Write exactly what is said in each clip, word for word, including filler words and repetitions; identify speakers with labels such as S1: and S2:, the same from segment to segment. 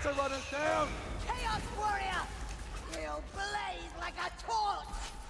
S1: to run us down!
S2: Chaos Warrior! He'll blaze like a torch!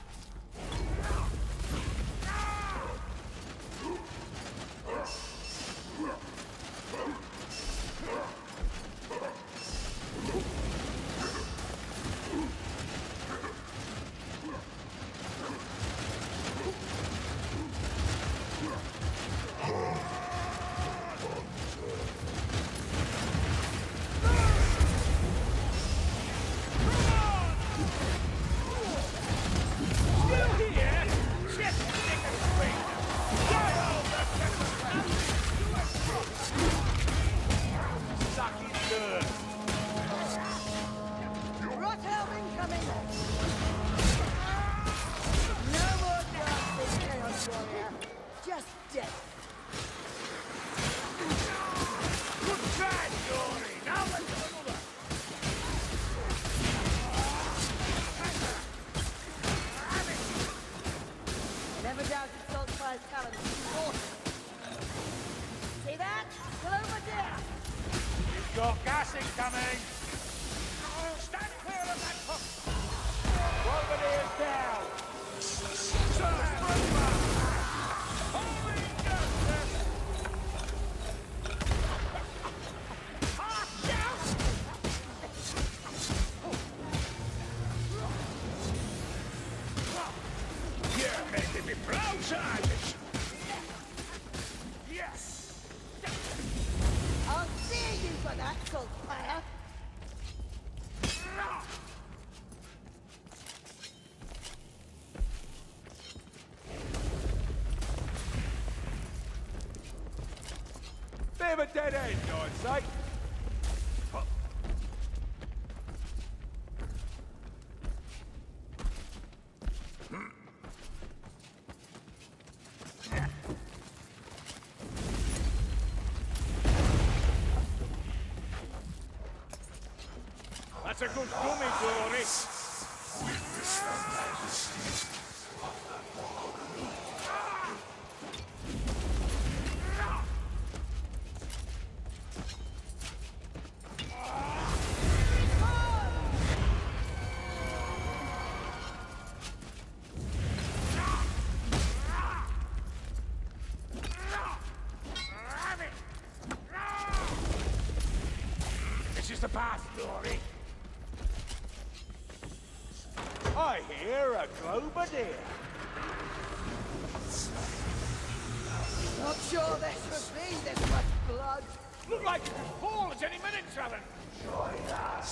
S2: See that? Still over there!
S1: You've got gas incoming! Stand clear of that hook! Bombardier down! Surrender! Holy justice! Ah, shout! You're making me broadside! Yes!
S2: I'll see you for that, Saltfire!
S1: Bit of a dead end, I'd say. That's a good gummy, Glory. This is the path, Glory. I hear a Globadier.
S2: Not sure there should be this much blood.
S1: Look like it could fall at any minute, Talon.
S3: Join us.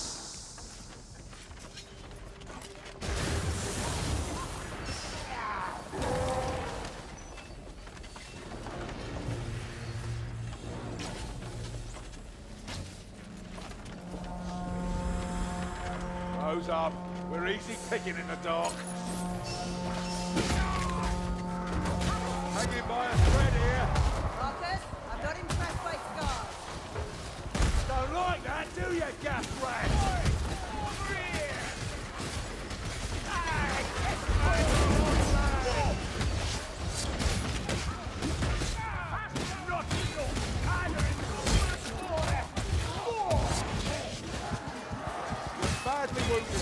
S1: Rose up. We're easy picking in the dark. Hanging by a thread here.
S2: Marcus, I'm not impressed by scars.
S1: Don't like that, do you, gas rat? Over here! Hey, get my Not enough! Either in the water! You're badly wounded.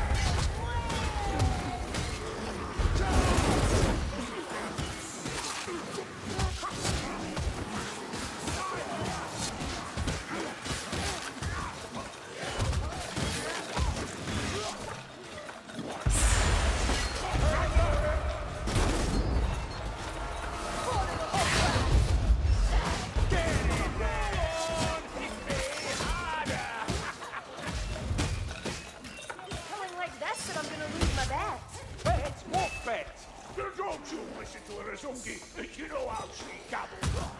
S1: Don't you listen to her, Azungi! You know how she gabbles on!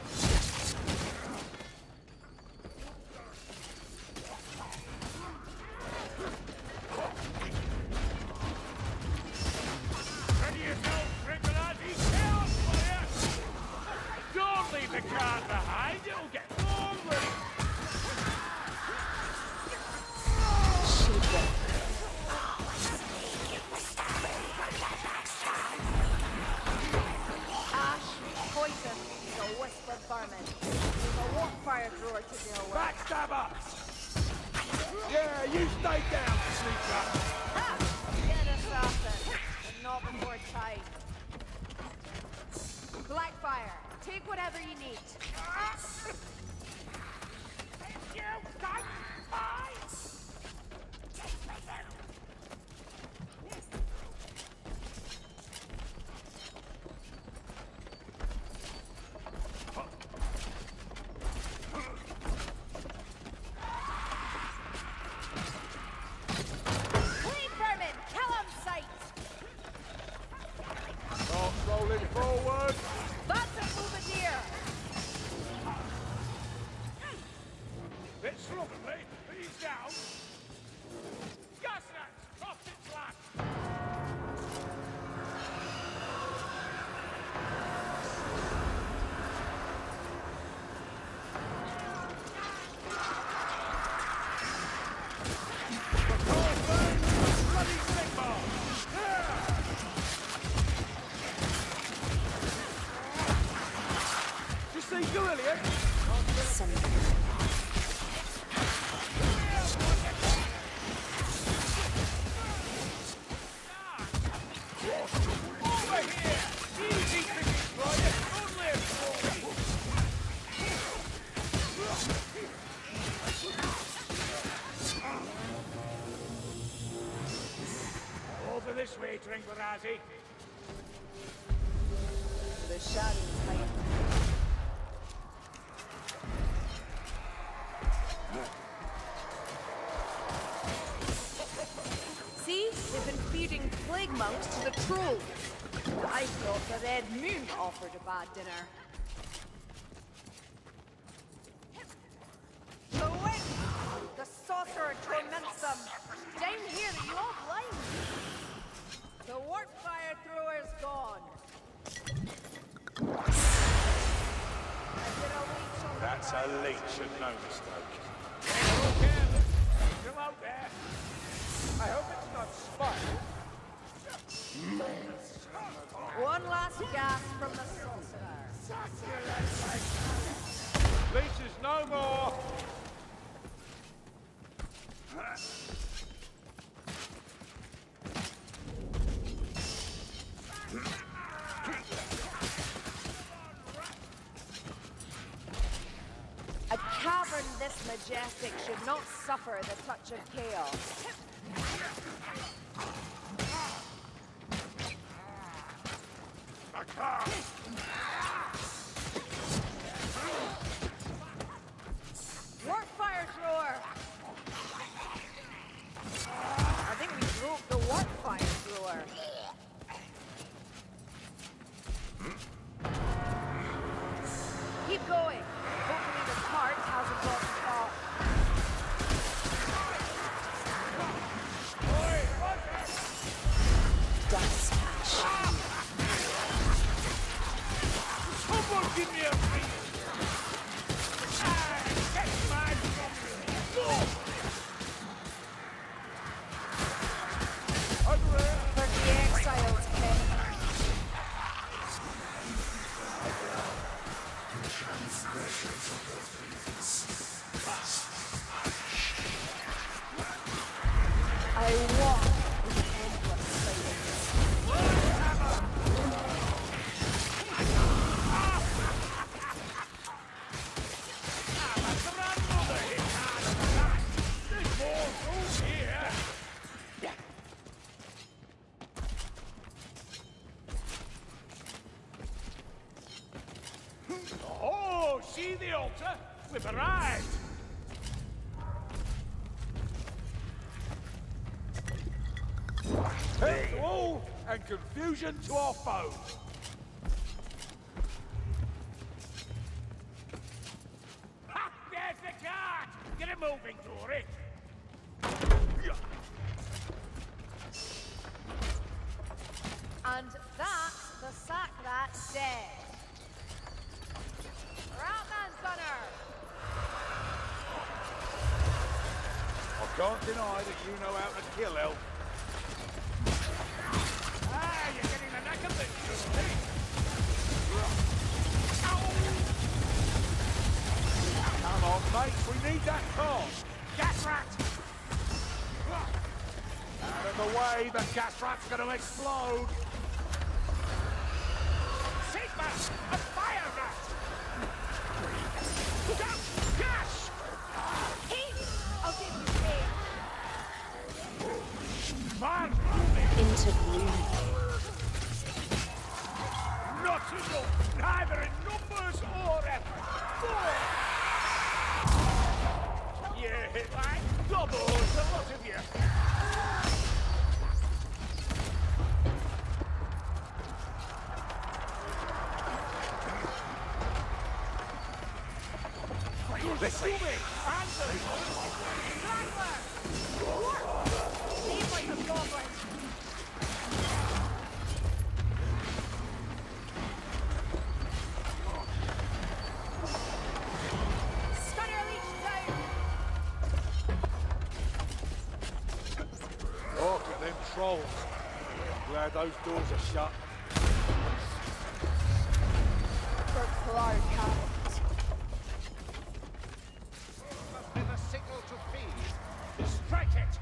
S1: Ready yourself, Ringalati! Chaos Warrior! Don't leave the cart behind, it'll get lonely!
S2: Poison is a whispered vermin. There's a warp fire thrower to deal with.
S1: Backstabber! Yeah, you stay down, sneaker.
S2: Ha! Get assassin, but not before time. Blackfire, take whatever you need.
S1: You don't fight!
S2: Clean vermin, kill 'em sight.
S1: Start rolling forward.
S2: That's a bouvier.
S1: Bit slovenly, but he's down. Gusnuts, off its lap. Bloody Sigmar! Just see you, Elliot. Over here! Easy picking, Brian! Don't live for me! Over this way, Tringuarazi.
S2: The shadows hide. See? They've been feeding plague monks to the trolls. I thought the Red Moon offered a bad dinner. The wind! The sorcerer torments them. Down here, are you all blind? The warp fire thrower's gone. I did a leech on the
S1: That's
S2: fire.
S1: a leech and no mistake. Oh, careless. Still out there. I hope it's not spotted.
S2: One last gasp from the sorcerer.
S1: Leeches no more.
S2: A cavern this majestic should not suffer the touch of chaos.
S1: I can't.
S2: Warp fire thrower! I think we broke the warp fire thrower. Keep going. Hopefully the cart hasn't got caught.
S1: Oi, Roger! Someone give me a beat! Ah, get my zombie! Over there!
S2: For the exiles, Ken. I walk in endless silence.
S1: There's more fools here! Oh, see the altar? We've arrived! Hurt to all, and confusion to our foes. Ha! There's the cart! Get it moving, Tory!
S2: And that's the sack that's dead. Ratman Gunner!
S1: I can't deny that you know how to kill elf. Ah, you're getting the knack of this, Tory! Come on, mates, we need that car! Gas rat! Out of the way, the gas rat's gonna explode! Sigma! A fire rat! Look out! Gas!
S2: Heat! I'll give you air.
S1: Man!
S3: Into gloom.
S1: Not enough! Neither in numbers or effort! Four! You hit like double to a lot of you! This way! Answer!
S2: Strangler! These like the goblins. Stunner leech down!
S1: Look at them trolls. Glad those doors are shut.
S2: For Clark Cabot.
S1: With a signal to feed. Strike it!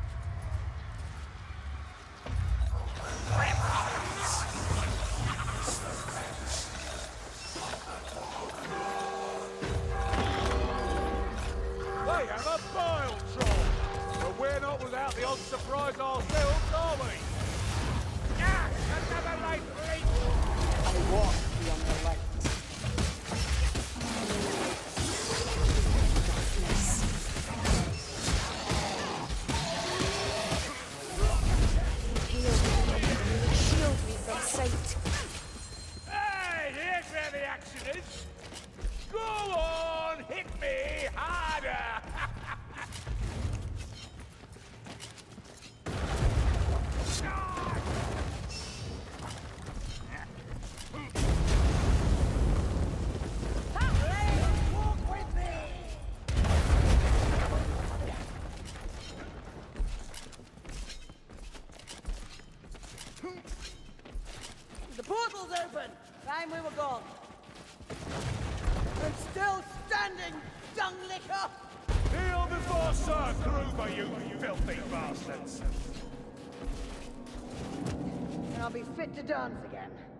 S1: They have a bile troll! But we're not without the odd surprise ourselves, are we? Ah! Another light leak!
S3: I walk beyond the light.
S2: Shield me from sight.
S1: Hey, here's where the action is! Go on, hit me harder! Walk with me!
S2: The portal's open. Time we were gone. I'm still standing, dung licker.
S1: Kneel before Sir Kruber, you filthy bastards!
S2: And I'll be fit to dance again.